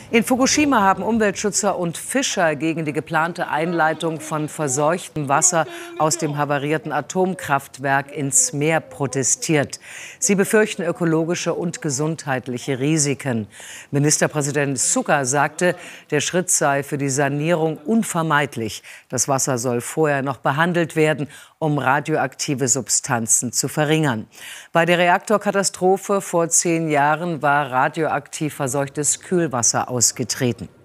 In Fukushima haben Umweltschützer und Fischer gegen die geplante Einleitung von verseuchtem Wasser aus dem havarierten Atomkraftwerk ins Meer protestiert. Sie befürchten ökologische und gesundheitliche Risiken. Ministerpräsident Suga sagte, der Schritt sei für die Sanierung unvermeidlich. Das Wasser soll vorher noch behandelt werden, um radioaktive Substanzen zu verringern. Bei der Reaktorkatastrophe vor 10 Jahren war radioaktiv verseuchtes Kühlwasser ausgetreten.